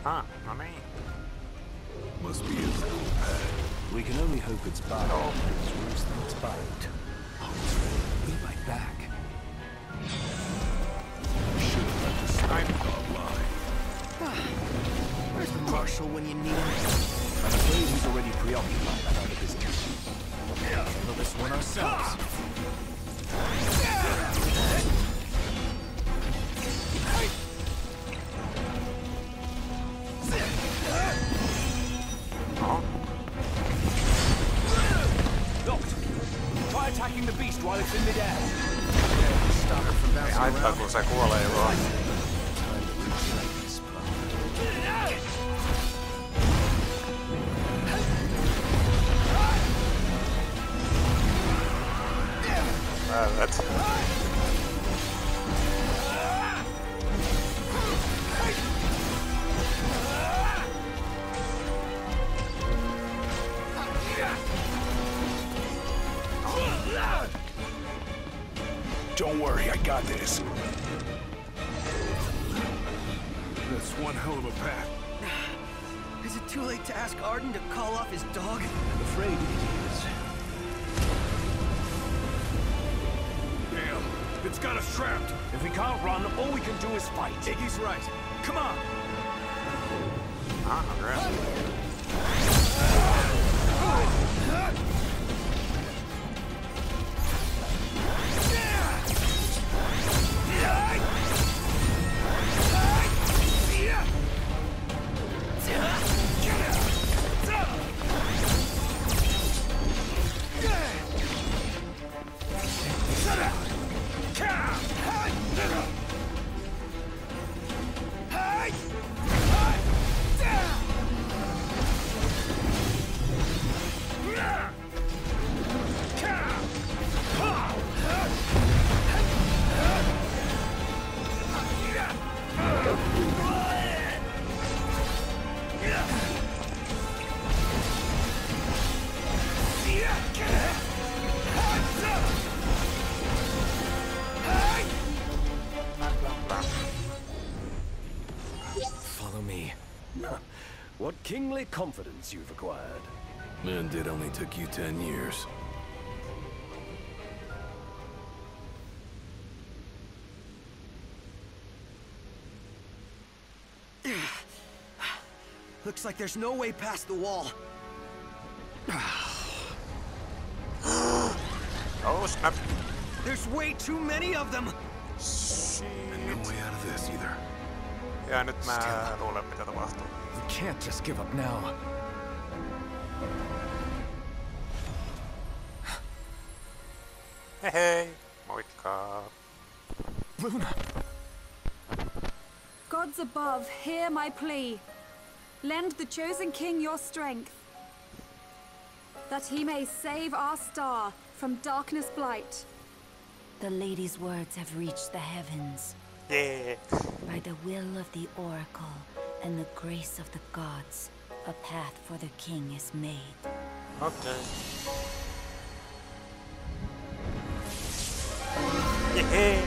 Ah, no niin. Must be his little pad. We can only hope it's bad. It's worse than it's bad. Be right back. Should have let the sniper dog lie. Where's the marshal when you need him? I'm afraid he's already preoccupied with other business. Handle this one ourselves. Locked. Try attacking the beast while it's in midair. Stop it from Ei bouncing haittaa, around. kun se kuolee vaan. Time to rewrite this problem. Väylät. Don't worry, I got this. That's one hell of a path. Is it too late to ask Arden to call off his dog? I'm afraid it is. Damn, it's got us trapped. If we can't run, all we can do is fight. Iggy's right. Come on. Ah, aggressive. Follow me. What kingly confidence you've acquired. And it only took you 10 years. Looks like there's no way past the wall. Oh snap. There's way too many of them. And no way out of this either. Ja nyt mä luulen mitä tapahtuu. We can't just give up now. Hei hei. Moikka. Luna! Gods above, hear my plea. Lend the chosen king your strength, that he may save our star from darkness blight. The lady's words have reached the heavens. Yeah. By the will of the oracle and the grace of the gods, a path for the king is made. Okei. Jehee.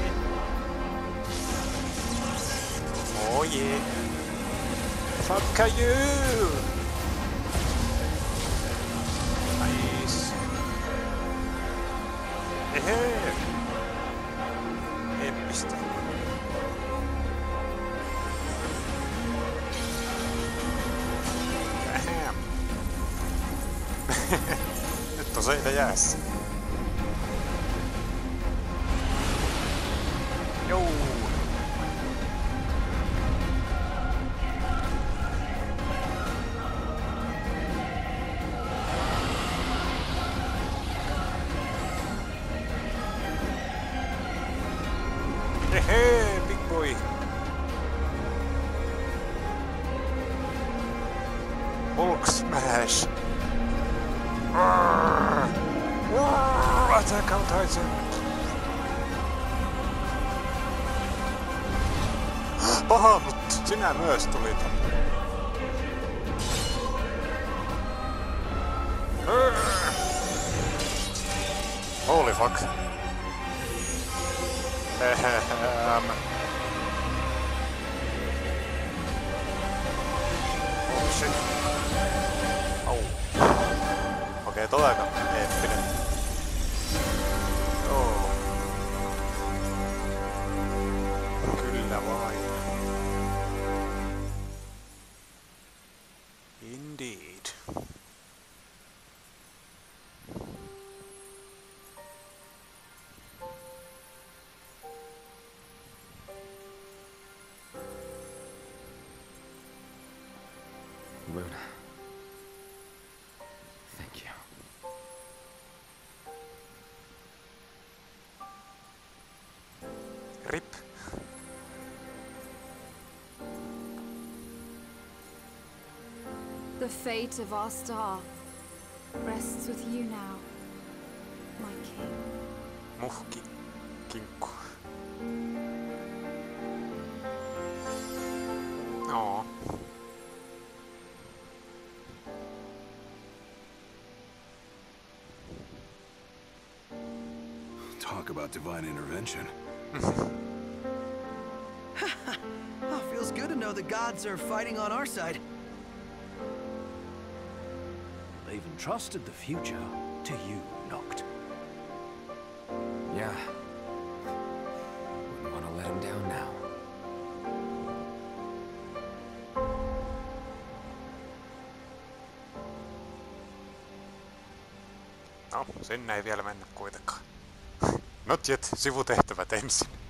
Oh yeah. Fuck you. Nice. Jehee. Eppistä. Damn. Nyt on seitä jäässä. Joo. Hehee, big boy. Hulk smash. Roar. Roar. Attack on Titan. Paha, mut sinä myös tulit. Holy fuck. Vitsi. Au. Okei, toi aika eeppinen. Joo. Kyllä vain. Indeed. Luna. Thank you. Rip. The fate of our star rests with you now, my king. Muhki. Kinkku. Oo. Talk about divine intervention. Oh, feels good to know the gods are fighting on our side. They've entrusted the future to you, Noct. Yeah. Wouldn't want to let him down now. No, sinne ei vielä mennä kuitenkaan. Not yet, sivutehtävät ensin.